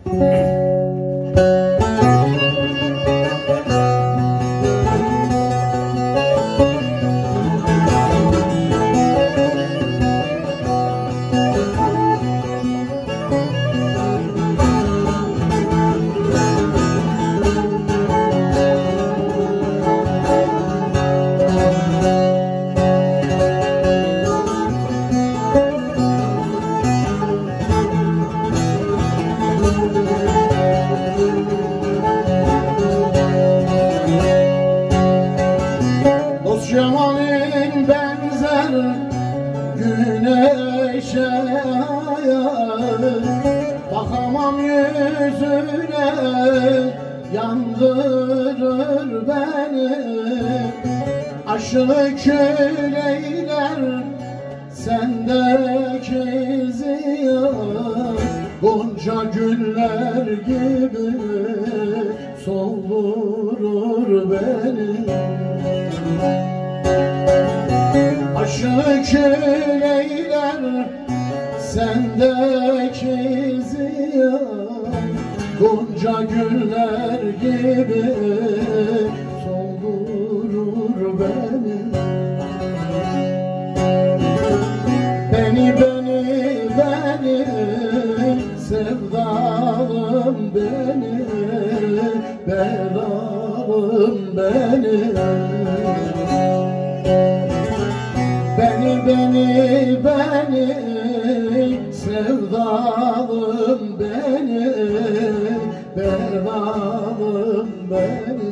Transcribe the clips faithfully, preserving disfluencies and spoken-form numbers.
Cemalin benzer güneşe, bakamam yüzüne, yandırır beni. Aşığı kül eyler sendeki ziya, gonca güller gibi soldurur beni. Aşığı kül eyler sendeki ziya, gonca güller gibi soldurur beni. Beni, beni, beni, sevdalım beni, belalım beni. Beni, beni, beni, sevdalım beni, belalım beni.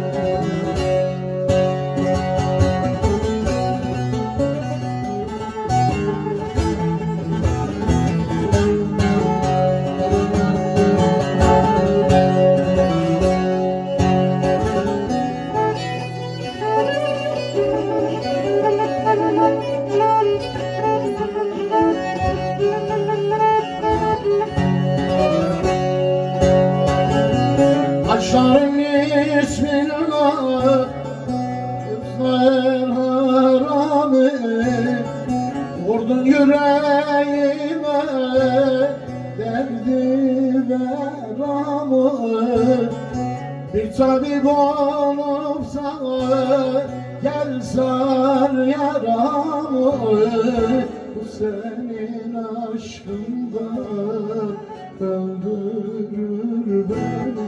Başlarım Bismillah, yüzler haramı, vurdun yüreğime derdi ve ramı. Bir tabip olup sana gel sar yaramı, bu senin aşkından öldürür beni.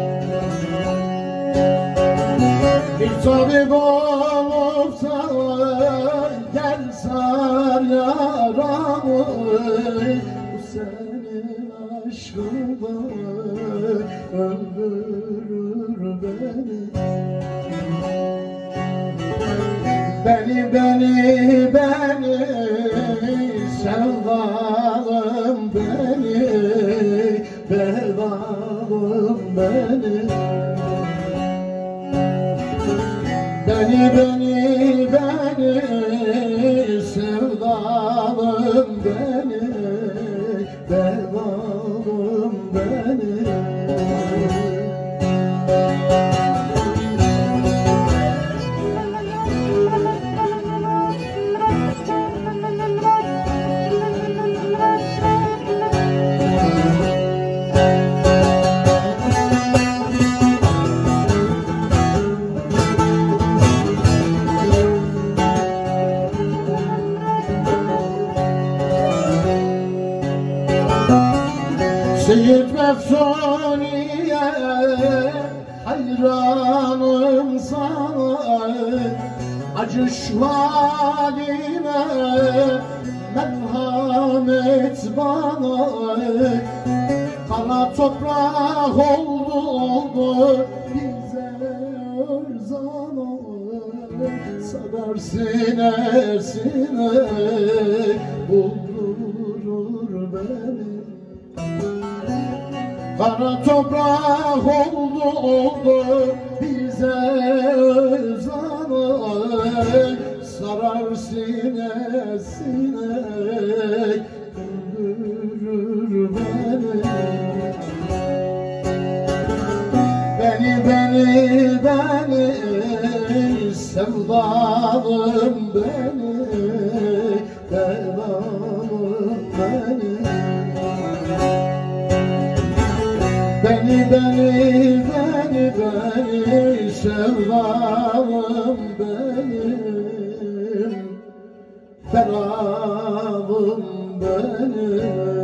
Bir tabip olup sana gel sar yaramı, bu senin aşkından öldürür beni. Beni, beni, beni, sevdalım beni, belalım beni. Beni, beni, beni, sevdalım beni, belalım beni. Seyyid Meftuni'ye hayranım sana, acı şvalime merhamet bana. Kara toprak oldu oldu bize örzana, sarar sinesine buldurur beni. Kara toprak oldu oldu bize özana, sarar sinesine öldürür beni. Beni, beni, beni, sevdalım beni, belalım beni. Beni beni beni beni sevdalım benim, ferahım benim.